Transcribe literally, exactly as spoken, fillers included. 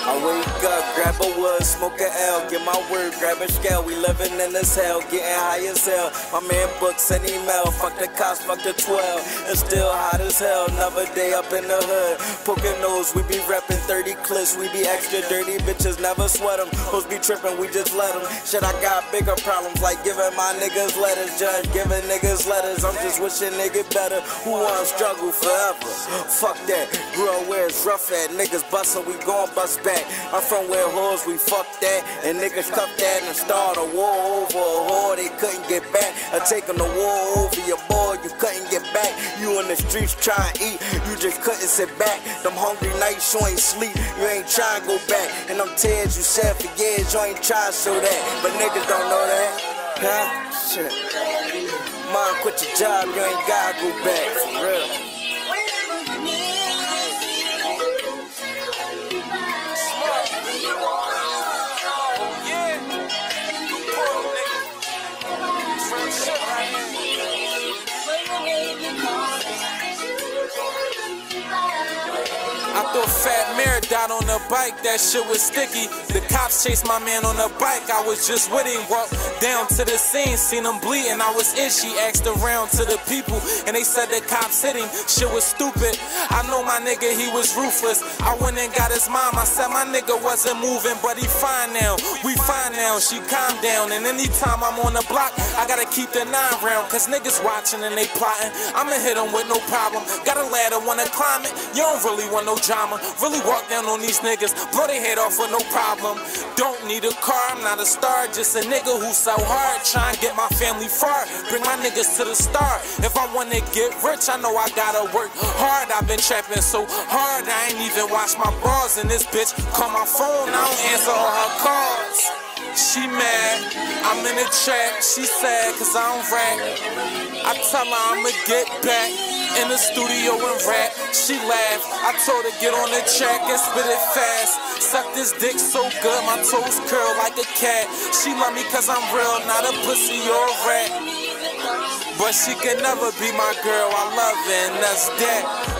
I wake up, grab a wood, smoke a L, get my word, grab a scale. We living in this hell, getting high as hell. My man books and email, fuck the cops, fuck the twelve. It's still hot as hell, another day up in the hood. Poking nose, we be reppin' thirty clips, we be extra dirty, bitches never sweat them. Hoes be trippin', we just let them. Shit, I got bigger problems like giving my niggas letters. Judge giving niggas letters, I'm just wishing they get better. Who wanna struggle forever? Fuck that, grew up where it's rough at. Niggas bustin', we gon' bust back. I'm from where hoes, we fuck that. And niggas cuff that and start a war over a whore they couldn't get back. I taking the war over your boy, you couldn't get back. You in the streets tryin' to eat, you just couldn't sit back. Them hungry nights, you ain't sleep, you ain't tryin' to go back. And them tears you shed for years, you ain't tryin' to show that. But niggas don't know that, huh? Shit. Mom, quit your job, you ain't gotta go back, for real. I thought Fat Mare died on the bike, that shit was sticky. The cops chased my man on the bike, I was just with him. Walked down to the scene, seen him bleeding, I was in. She asked around to the people, and they said the cops hit him. Shit was stupid, I know my nigga, he was ruthless. I went and got his mom, I said my nigga wasn't moving, but he fine now. We fine now, she calmed down. And anytime I'm on the block, I gotta keep the nine round, cause niggas watching and they plotting. I'ma hit them with no problem, got a ladder, wanna climb it. You don't really want no drama, really walk down on these niggas, blow their head off with no problem. Don't need a car, I'm not a star, just a nigga who so hard, try and get my family far, bring my niggas to the start. If I wanna get rich, I know I gotta work hard. I've been trapping so hard, I ain't even wash my bras, and this bitch call my phone, I don't answer all her calls. She mad, I'm in the trap, she sad cause I don't rap. I tell her I'ma get back in the studio and rap. She laugh, I told her get on the track and spit it fast. Suck this dick so good, my toes curl like a cat. She love me cause I'm real, not a pussy or a rat. But she can never be my girl, I love her and that's that.